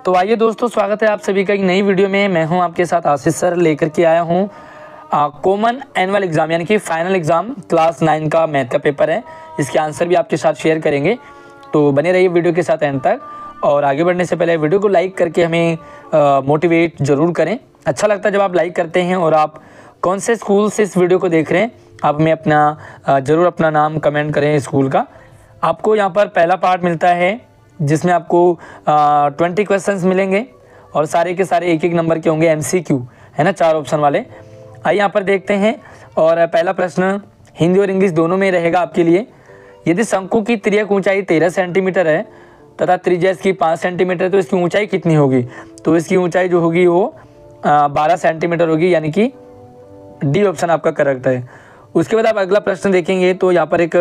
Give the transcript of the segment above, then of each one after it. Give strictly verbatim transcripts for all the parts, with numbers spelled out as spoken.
तो आइए दोस्तों, स्वागत है आप सभी का एक नई वीडियो में। मैं हूं आपके साथ आशीष सर, लेकर के आया हूं कॉमन एनुअल एग्जाम यानी कि फाइनल एग्जाम क्लास नाइन का मैथ का पेपर है। इसके आंसर भी आपके साथ शेयर करेंगे, तो बने रहिए वीडियो के साथ एंड तक। और आगे बढ़ने से पहले वीडियो को लाइक करके हमें मोटिवेट ज़रूर करें। अच्छा लगता है जब आप लाइक करते हैं। और आप कौन से स्कूल से इस वीडियो को देख रहे हैं, आप हमें अपना ज़रूर अपना नाम कमेंट करें स्कूल का। आपको यहाँ पर पहला पार्ट मिलता है जिसमें आपको ट्वेंटी क्वेश्चंस मिलेंगे और सारे के सारे एक एक नंबर के होंगे, एमसीक्यू है ना, चार ऑप्शन वाले। आइए यहाँ पर देखते हैं। और पहला प्रश्न हिंदी और इंग्लिश दोनों में रहेगा आपके लिए। यदि शंकु की तिर्यक ऊंचाई तेरह सेंटीमीटर है तथा त्रिज्या इसकी पाँच सेंटीमीटर, तो इसकी ऊंचाई कितनी होगी? तो इसकी ऊंचाई जो होगी वो बारह सेंटीमीटर होगी, यानी कि डी ऑप्शन आपका करेक्ट है। उसके बाद आप अगला प्रश्न देखेंगे तो यहाँ पर एक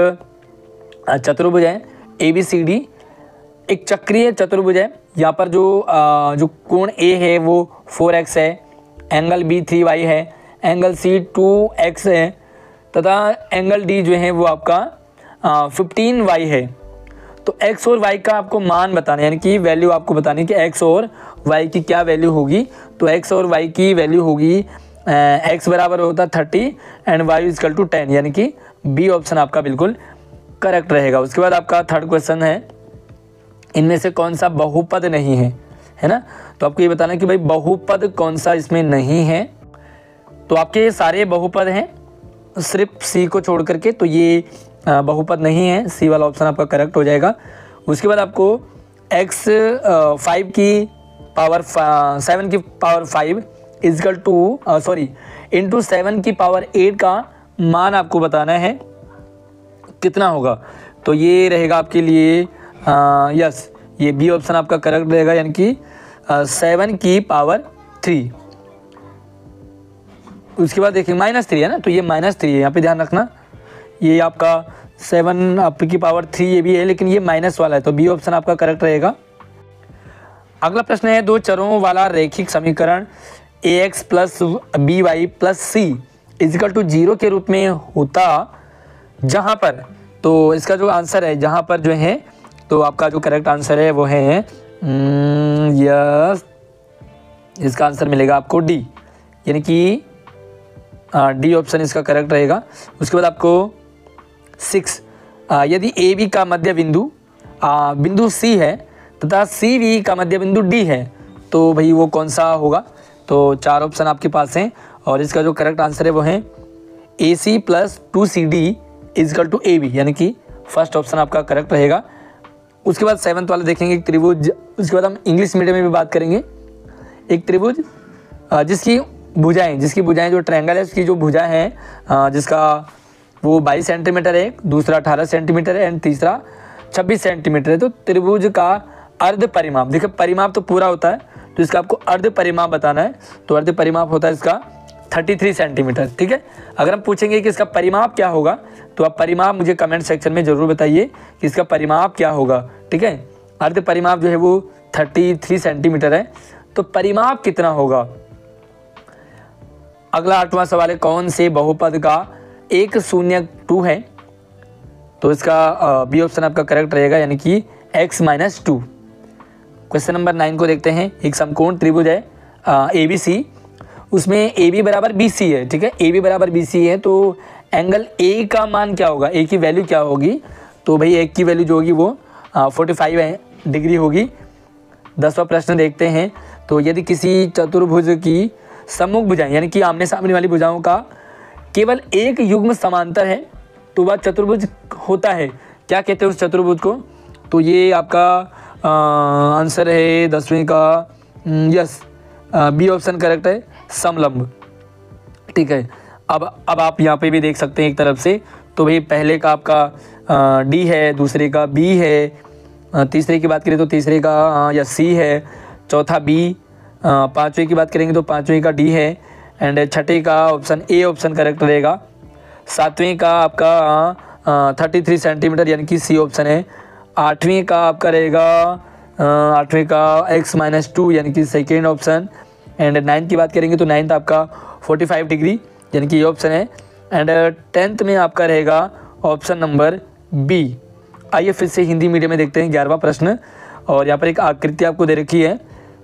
चतुर्भुज है ए बी सी डी, एक चक्रीय चतुर्भुज है। यहाँ पर जो आ, जो कोण ए है वो फोर एक्स है, एंगल बी थ्री वाई है, एंगल सी टू एक्स है तथा एंगल डी जो है वो आपका फिफ्टीन वाई है। तो x और y का आपको मान बताना है, यानी कि वैल्यू आपको बतानी है कि x और y की क्या वैल्यू होगी। तो x और y की वैल्यू होगी x बराबर होता है thirty and y equal to ten, यानी कि बी ऑप्शन आपका बिल्कुल करेक्ट रहेगा। उसके बाद आपका थर्ड क्वेश्चन है, इनमें से कौन सा बहुपद नहीं है, है ना। तो आपको ये बताना है कि भाई बहुपद कौन सा इसमें नहीं है। तो आपके सारे बहुपद हैं सिर्फ सी को छोड़ करके, तो ये बहुपद नहीं है, सी वाला ऑप्शन आपका करेक्ट हो जाएगा। उसके बाद आपको एक्स फाइव की पावर सेवन की power five equal to sorry into seven की पावर एट का मान आपको बताना है कितना होगा। तो ये रहेगा आपके लिए आ, यस, ये बी ऑप्शन आपका करेक्ट रहेगा, यानी कि सेवन की पावर थ्री। उसके बाद देखिए माइनस थ्री है ना, तो ये माइनस थ्री है, यहाँ पे ध्यान रखना। ये आपका सेवन आपकी पावर थ्री ये भी है, लेकिन ये माइनस वाला है, तो बी ऑप्शन आपका करेक्ट रहेगा। अगला प्रश्न है, दो चरों वाला रैखिक समीकरण a x plus b y plus c equal to zero के रूप में होता जहाँ पर, तो इसका जो आंसर है जहाँ पर जो है, तो आपका जो करेक्ट आंसर है वो है यस, इसका आंसर मिलेगा आपको डी, यानी कि डी ऑप्शन इसका करेक्ट रहेगा। उसके बाद आपको सिक्स, यदि ए बी का मध्य बिंदु बिंदु सी है तथा सी वी का मध्य बिंदु डी है, तो भाई वो कौन सा होगा? तो चार ऑप्शन आपके पास हैं और इसका जो करेक्ट आंसर है वो है A C plus two C D equal to A B, यानी कि फर्स्ट ऑप्शन आपका करेक्ट रहेगा। उसके बाद सेवन्थ वाला देखेंगे एक त्रिभुज। उसके बाद हम इंग्लिश मीडियम में भी बात करेंगे। एक त्रिभुज जिसकी भुजाएं जिसकी भुजाएं जो ट्रायंगल है उसकी जो भुजा है जिसका वो बाईस सेंटीमीटर है, दूसरा अठारह सेंटीमीटर है एंड तीसरा छब्बीस सेंटीमीटर है। तो त्रिभुज का अर्ध परिमाप, देखिए परिमाप तो पूरा होता है, तो इसका आपको अर्ध परिमाप बताना है। तो अर्ध परिमाप होता है इसका तैंतीस सेंटीमीटर, ठीक है। अगर हम पूछेंगे कि इसका परिमाप क्या होगा, तो आप परिमाप मुझे कमेंट सेक्शन में जरूर बताइए कि इसका परिमाप क्या होगा, ठीक है। अर्ध परिमाप जो है वो तैंतीस सेंटीमीटर है, तो परिमाप कितना होगा? अगला आठवां सवाल है, कौन से बहुपद का एक शून्य टू है? तो इसका बी ऑप्शन आपका करेक्ट रहेगा, यानी कि x minus two. Question number nine को देखते हैं। एक समकोण त्रिभुज है ए बी सी, उसमें ए बी बराबर बी सी है, ठीक है। ए बी बराबर बी सी है, तो एंगल ए का मान क्या होगा, ए की वैल्यू क्या होगी? तो भाई ए की वैल्यू जो होगी वो फोर्टी फाइव डिग्री होगी। दसवां प्रश्न देखते हैं। तो यदि किसी चतुर्भुज की सम्मुख भुजाएं यानी कि आमने सामने वाली भुजाओं का केवल एक युग्म समांतर है, तो वह चतुर्भुज होता है। क्या कहते हैं उस चतुर्भुज को? तो ये आपका आंसर है दसवीं का यस, बी ऑप्शन करेक्ट है, समलंब, ठीक है। अब अब आप यहाँ पे भी देख सकते हैं एक तरफ से, तो भाई पहले का आपका डी है, दूसरे का बी है, तीसरे की बात करें तो तीसरे का या सी है, चौथा बी, पाँचवें की बात करेंगे तो पाँचवें का डी है एंड छठे का ऑप्शन ए ऑप्शन करेक्ट रहेगा। सातवें का आपका थर्टी थ्री सेंटीमीटर यानी कि सी ऑप्शन है। आठवीं का आपका रहेगा आठवीं का एक्स माइनस टू यानी कि सेकेंड ऑप्शन। एंड नाइन्थ की बात करेंगे तो नाइन्थ आपका फोर्टी फाइव डिग्री यानी कि ये ऑप्शन है। एंड टेंथ में आपका रहेगा ऑप्शन नंबर बी। आइए फिर से हिंदी मीडियम में देखते हैं ग्यारहवां प्रश्न। और यहाँ पर एक आकृति आपको दे रखी है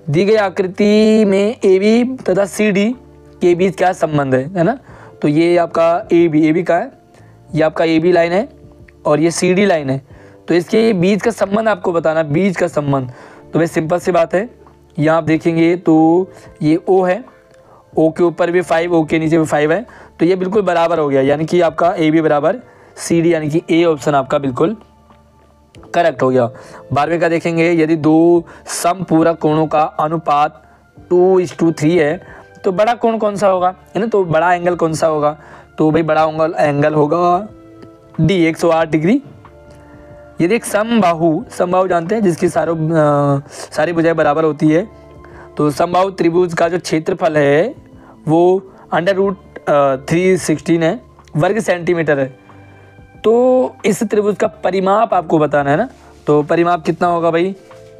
दी गई आकृति में ए बी तथा सी डी के बीच क्या संबंध है, है ना। तो ये आपका ए बी ए बी का है, ये आपका ए बी लाइन है और ये सी डी लाइन है। तो इसके बीच का संबंध आपको बताना, बीच का संबंध। तो भाई सिंपल सी बात है, यहाँ आप देखेंगे तो ये ओ है, ओ के ऊपर भी फाइव, ओ के नीचे भी फाइव है, तो ये बिल्कुल बराबर हो गया, यानी कि आपका ए बी बराबर सी डी, यानी कि ए ऑप्शन आपका बिल्कुल करेक्ट हो गया। बारहवें का देखेंगे, यदि दो समपूरक कोणों का अनुपात टू इज टू थ्री है तो बड़ा कोण कौन सा होगा, है ना। तो बड़ा एंगल कौन सा होगा, तो भाई बड़ा एंगल एंगल होगा डी एक सौ आठ डिग्री। यदि एक समबाहु, समबाहु जानते हैं जिसकी सारों सारी भुजाएं बराबर होती है, तो समबाहु त्रिभुज का जो क्षेत्रफल है वो अंडर रूट थ्री सिक्सटीन है, वर्ग सेंटीमीटर है। तो इस त्रिभुज का परिमाप आपको बताना है ना। तो परिमाप कितना होगा भाई,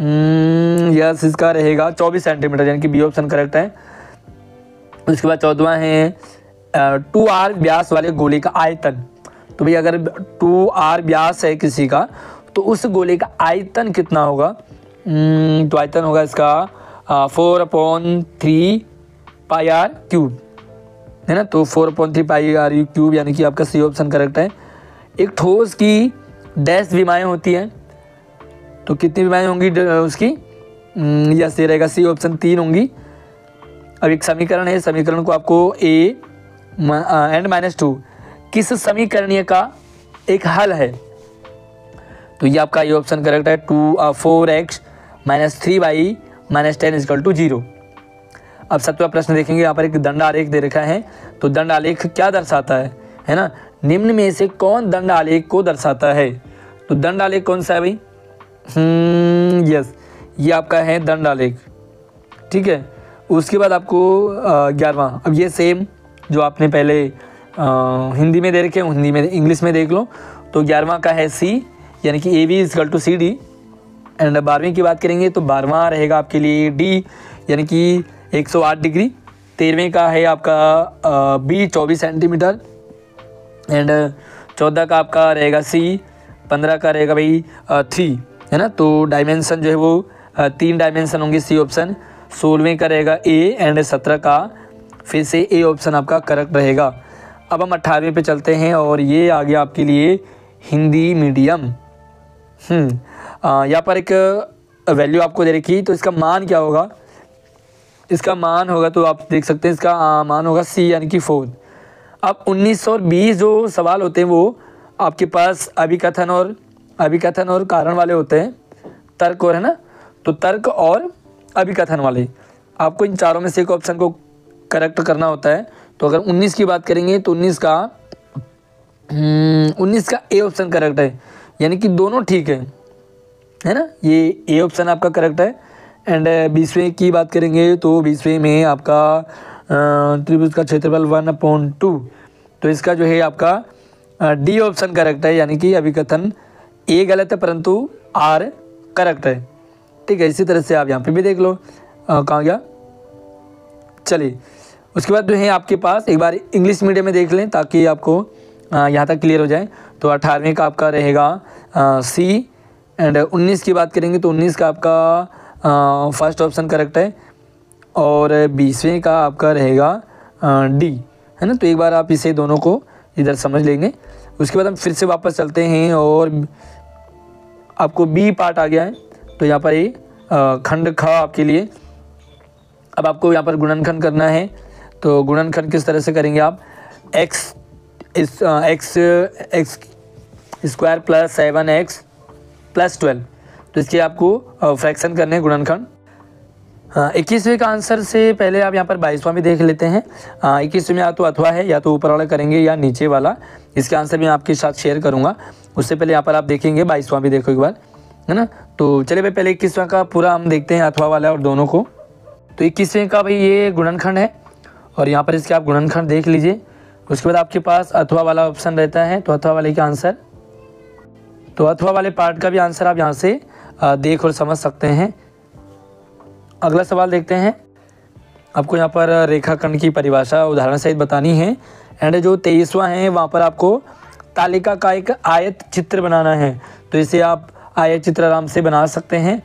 यस इसका रहेगा चौबीस सेंटीमीटर, यानी कि बी ऑप्शन करेक्ट है। उसके बाद चौदहवां है टू आर व्यास वाले गोले का आयतन। तो भाई अगर टू आर व्यास है किसी का तो उस गोले का आयतन कितना होगा, तो आयतन होगा इसका four upon three pi r cube, है ना। तो four upon three pi r u cube, यानी कि आपका सी ऑप्शन करेक्ट है। एक ठोस की डैश विमाएँ होती हैं, तो कितनी विमाएँ होंगी उसकी, यस ये रहेगा सी ऑप्शन तीन होंगी। अब एक समीकरण है, समीकरण को आपको ए एंड माइनस टू किस समीकरणीय का एक हल है, तो ये आपका ये ऑप्शन करेक्ट है। Two four x minus three y minus ten equal to zero. अब सत्रहवां प्रश्न देखेंगे, यहाँ पर एक दंड आलेख दे रखा है, तो दंड आलेख क्या दर्शाता है, है ना। निम्न में से कौन दंड आलेख को दर्शाता है, तो दंड आलेख कौन सा है भाई, यस ये आपका है दंड आलेख, ठीक है। उसके बाद आपको ग्यारहवां, अब ये सेम जो आपने पहले आ, हिंदी में दे रखे हैं, हिंदी में इंग्लिश में देख लो। तो ग्यारहवां का है सी, यानी कि A B equal to C D. And बारहवीं की बात करेंगे तो बारहवां रहेगा आपके लिए डी, यानी कि एक सौ आठ डिग्री। तेरहवें का है आपका बी चौबीस सेंटीमीटर। एंड चौदह का आपका रहेगा सी, पंद्रह का रहेगा भाई थ्री, है ना। तो डायमेंशन जो है वो आ, तीन डायमेंशन होंगे, सी ऑप्शन। सोलहवें का रहेगा ए एंड सत्रह का फिर से ए ऑप्शन आपका करेक्ट रहेगा। अब हम अट्ठारहवें पे चलते हैं और ये आ गया आपके लिए हिंदी मीडियम। हम्म यहाँ पर एक वैल्यू आपको दे रखी, तो इसका मान क्या होगा, इसका मान होगा तो आप देख सकते हैं इसका आ, मान होगा सी, यानी कि फोर। अब उन्नीस और बीस जो सवाल होते हैं वो आपके पास अभिकथन और अभिकथन और कारण वाले होते हैं, तर्क और, है ना। तो तर्क और अभिकथन वाले, आपको इन चारों में से एक ऑप्शन को करेक्ट करना होता है। तो अगर उन्नीस की बात करेंगे तो उन्नीस का उन्नीस का ए ऑप्शन करेक्ट है, यानी कि दोनों ठीक है, है ना। ये ए ऑप्शन आपका करेक्ट है। एंड बीसवें की बात करेंगे तो बीसवें में आपका त्रिभुज का क्षेत्रफल वन अपॉन टू, तो इसका जो है आपका डी ऑप्शन करेक्ट है, यानी कि अभिकथन ए गलत है परंतु आर करेक्ट है, ठीक है। इसी तरह से आप यहाँ पे भी देख लो कहाँ गया। चलिए उसके बाद जो है आपके पास एक बार इंग्लिश मीडियम में देख लें ताकि आपको यहाँ तक क्लियर हो जाए। तो अठारहवें का आपका रहेगा सी। एंड उन्नीस की बात करेंगे तो उन्नीस का आपका फर्स्ट ऑप्शन करेक्ट है और बीसवें का आपका रहेगा डी, है ना। तो एक बार आप इसे दोनों को इधर समझ लेंगे। उसके बाद हम फिर से वापस चलते हैं और आपको बी पार्ट आ गया है, तो यहाँ पर ये खंड ख आपके लिए। अब आपको यहाँ पर गुणनखंड करना है, तो गुणनखंड किस तरह से करेंगे आप, एक्स इस x x square plus seven x plus twelve, तो इसके आपको फ्रैक्शन करने हैं गुणनखंड। हाँ इक्कीसवें का आंसर से पहले आप यहाँ पर बाईसवां भी देख लेते हैं। इक्कीसवें में या तो अथवा है या तो ऊपर वाला करेंगे या नीचे वाला, इसके आंसर भी मैं आपके साथ शेयर करूँगा। उससे पहले यहाँ पर आप देखेंगे बाईसवां भी देखो एक बार, है ना। तो चलिए भाई पहले इक्कीसवां का पूरा हम देखते हैं अथवा वाला और दोनों को। तो इक्कीसवें का भाई ये गुणनखंड है और यहाँ पर इसके आप गुणनखंड देख लीजिए। उसके बाद आपके पास अथवा वाला ऑप्शन रहता है, तो अथवा वाले का आंसर, तो अथवा वाले पार्ट का भी आंसर आप यहाँ से देख और समझ सकते हैं। अगला सवाल देखते हैं। आपको यहाँ पर रेखाखंड की परिभाषा उदाहरण सहित बतानी है। एंड जो तेईसवां है वहाँ पर आपको तालिका का एक आयत चित्र बनाना है, तो इसे आप आयत चित्र आराम से बना सकते हैं।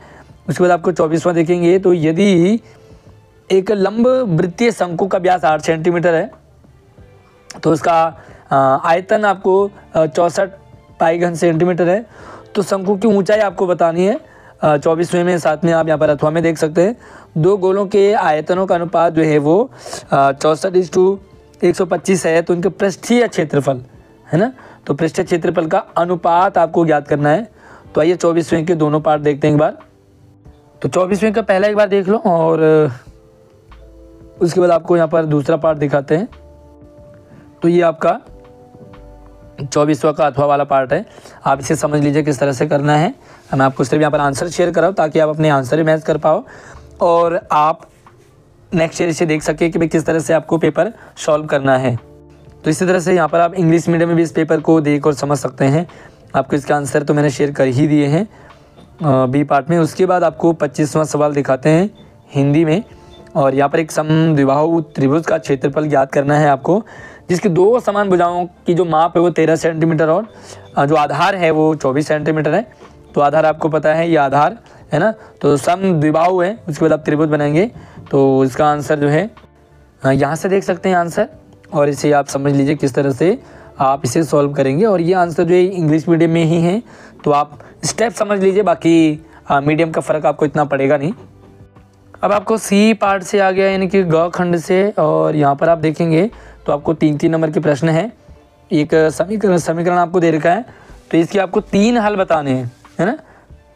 उसके बाद आपको चौबीसवां देखेंगे, तो यदि एक लंब वृत्तीय शंकु का व्यास आठ सेंटीमीटर है तो उसका आयतन आपको चौंसठ पाई घन सेंटीमीटर है, तो शंकु की ऊंचाई आपको बतानी है। चौबीसवें में साथ में आप यहाँ पर अथवा में देख सकते हैं, दो गोलों के आयतनों का अनुपात जो है वो चौंसठ इस टू एक सौ पच्चीस है, तो इनके पृष्ठीय क्षेत्रफल है ना, तो पृष्ठीय क्षेत्रफल का अनुपात आपको ज्ञात करना है। तो आइए चौबीसवें के दोनों पार्ट देखते हैं एक बार। तो चौबीसवें का पहला एक बार देख लो और उसके बाद आपको यहाँ पर दूसरा पार्ट दिखाते हैं। तो ये आपका चौबीसवां का अथवा वाला पार्ट है, आप इसे समझ लीजिए किस तरह से करना है। मैं आपको सिर्फ यहाँ पर आंसर शेयर कर रहा हूँ ताकि आप अपने आंसर ही मैच कर पाओ और आप नेक्स्ट ईयर इसे देख सके कि भाई किस तरह से आपको पेपर सॉल्व करना है। तो इसी तरह से यहाँ पर आप इंग्लिश मीडियम में भी इस पेपर को देख और समझ सकते हैं। आपको इसके आंसर तो मैंने शेयर कर ही दिए हैं बी पार्ट में। उसके बाद आपको पच्चीसवां सवाल दिखाते हैं हिंदी में, और यहाँ पर एक समद्विबाहु त्रिभुज का क्षेत्रफल ज्ञात करना है आपको, जिसकी दो समान भुजाओं की जो माप है वो तेरह सेंटीमीटर और जो आधार है वो चौबीस सेंटीमीटर है। तो आधार आपको पता है, ये आधार है ना, तो समद्विबाहु है। उसके बाद आप त्रिभुज बनाएंगे, तो इसका आंसर जो है यहाँ से देख सकते हैं आंसर, और इसे आप समझ लीजिए किस तरह से आप इसे सॉल्व करेंगे। और ये आंसर जो है इंग्लिश मीडियम में ही है, तो आप स्टेप समझ लीजिए, बाकी मीडियम का फ़र्क आपको इतना पड़ेगा नहीं। अब आपको सी पार्ट से आ गया, यानी कि ग खंड से, और यहाँ पर आप देखेंगे तो आपको तीन तीन नंबर के प्रश्न है। एक समीकरण समीकरण आपको दे रखा है, तो इसकी आपको तीन हल बताने हैं, है ना।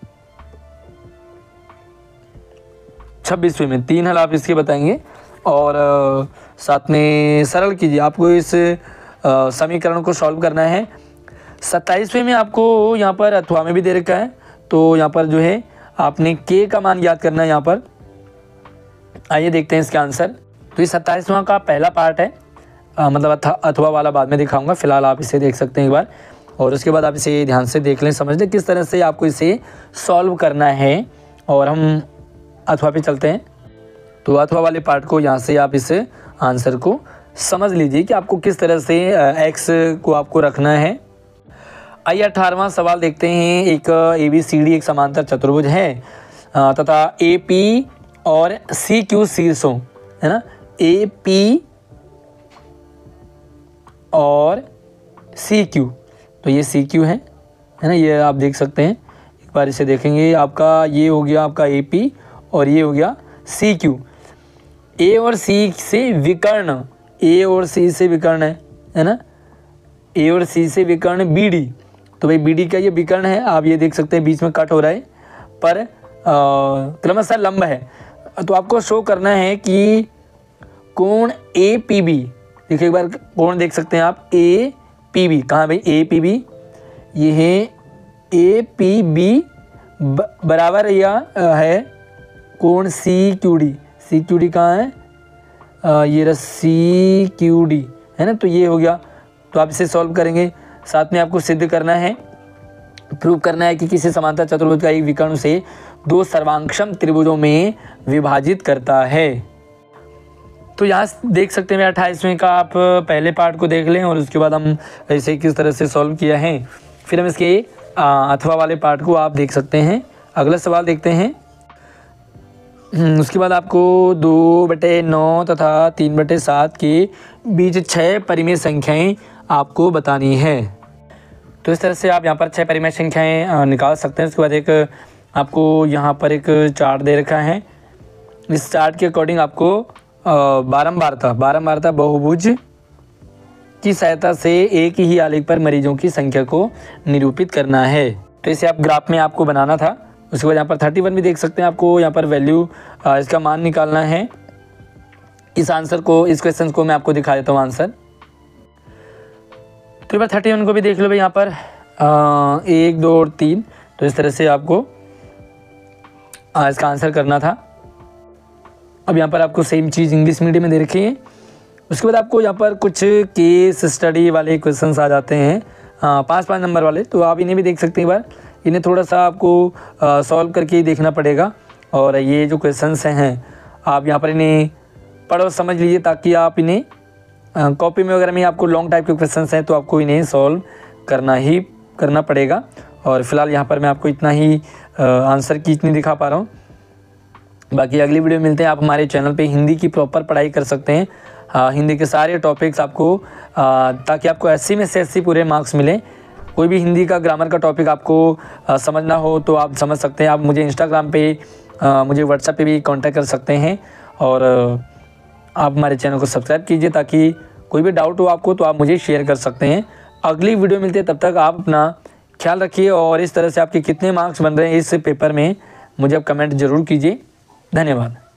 छब्बीसवें में तीन हल आप इसके बताएंगे, और साथ में सरल कीजिए, आपको इस समीकरण को सॉल्व करना है। सत्ताईसवें में आपको यहाँ पर अथवा में भी दे रखा है, तो यहाँ पर जो है आपने के का मान याद करना है यहाँ पर। आइए देखते हैं इसका आंसर। तो ये सत्ताईसवां का पहला पार्ट है, आ, मतलब अथवा वाला बाद में दिखाऊंगा, फिलहाल आप इसे देख सकते हैं एक बार, और उसके बाद आप इसे ध्यान से देख लें, समझ लें किस तरह से आपको इसे सॉल्व करना है। और हम अथवा पे चलते हैं, तो अथवा वाले पार्ट को यहाँ से आप इस आंसर को समझ लीजिए कि आपको किस तरह से एक्स को आपको रखना है। आइए अठारहवां सवाल देखते हैं। एक ए बी सी डी एक समांतर चतुर्भुज है तथा ए पी और सी क्यू शीर्षों, है ना, ए पी और सी क्यू, तो ये सी क्यू है है ना, ये आप देख सकते हैं। एक बार इसे देखेंगे, आपका ये हो गया आपका ए पी और ये हो गया सी क्यू। ए और सी से विकर्ण, ए और सी से विकर्ण है है ना, ए और सी से विकर्ण बी डी, तो भाई बी डी का ये विकर्ण है, आप ये देख सकते हैं बीच में कट हो रहा है, पर क्रमशः लंब है। तो आपको शो करना है कि कोण ए पी बी, देखिए एक बार कोण देख सकते हैं आप, ए पी बी कहाँ भाई, ए पी बी, ये है ए पी बी बराबर या है कोण C Q D, C Q D कहाँ है, आ, ये रहा सी क्यू डी है ना, तो ये हो गया। तो आप इसे सॉल्व करेंगे, साथ में आपको सिद्ध करना है, प्रूव करना है कि किसी समांतर चतुर्भुज का एक विकर्ण से दो सर्वांगक्षम त्रिभुजों में विभाजित करता है। तो यहाँ देख सकते हैं अट्ठाईसवें का आप पहले पार्ट को देख लें, और उसके बाद हम इसे किस तरह से सॉल्व किया है, फिर हम इसके अथवा वाले पार्ट को आप देख सकते हैं। अगला सवाल देखते हैं। उसके बाद आपको दो बटे नौ तथा तीन बटे सात के बीच छः परिमेय संख्याएं आपको बतानी है। तो इस तरह से आप यहाँ पर छः परिमेय संख्याएं निकाल सकते हैं। उसके बाद एक आपको यहाँ पर एक चार्ट दे रखा है, इस चार्ट के अकॉर्डिंग आपको बारंबारता बारंबारता बहुभुज की सहायता से एक ही आलेख पर मरीजों की संख्या को निरूपित करना है। तो इसे आप ग्राफ में आपको बनाना था। उसके बाद यहाँ पर थर्टी वन भी देख सकते हैं, आपको यहाँ पर वैल्यू इसका मान निकालना है। इस आंसर को, इस क्वेश्चन को मैं आपको दिखा देता हूँ आंसर। तो एक बार थर्टी वन को भी देख लो भाई, यहाँ पर आ, एक दो और तीन, तो इस तरह से आपको आ, इसका आंसर करना था। अब यहाँ पर आपको सेम चीज़ इंग्लिश मीडियम में दे रखी है। उसके बाद आपको यहाँ पर कुछ केस स्टडी वाले क्वेश्चंस आ जाते हैं, पाँच पाँच नंबर वाले, तो आप इन्हें भी देख सकते हैं। एक बार इन्हें थोड़ा सा आपको सॉल्व करके ही देखना पड़ेगा, और ये जो क्वेश्चंस हैं आप यहाँ पर इन्हें पढ़ो समझ लीजिए, ताकि आप इन्हें कॉपी में वगैरह में आपको लॉन्ग टाइप के क्वेश्चंस हैं तो आपको इन्हें सॉल्व करना ही करना पड़ेगा। और फिलहाल यहाँ पर मैं आपको इतना ही आंसर की इतनी दिखा पा रहा हूँ। बाकी अगली वीडियो मिलते हैं। आप हमारे चैनल पे हिंदी की प्रॉपर पढ़ाई कर सकते हैं, आ, हिंदी के सारे टॉपिक्स आपको, आ, ताकि आपको अस्सी में से अस्सी पूरे मार्क्स मिले। कोई भी हिंदी का ग्रामर का टॉपिक आपको आ, समझना हो तो आप समझ सकते हैं। आप मुझे इंस्टाग्राम पे, आ, मुझे व्हाट्सएप पे भी कांटेक्ट कर सकते हैं, और आ, आप हमारे चैनल को सब्सक्राइब कीजिए, ताकि कोई भी डाउट हो आपको तो आप मुझे शेयर कर सकते हैं। अगली वीडियो मिलती है, तब तक आप अपना ख्याल रखिए, और इस तरह से आपके कितने मार्क्स बन रहे हैं इस पेपर में मुझे आप कमेंट ज़रूर कीजिए। धन्यवाद।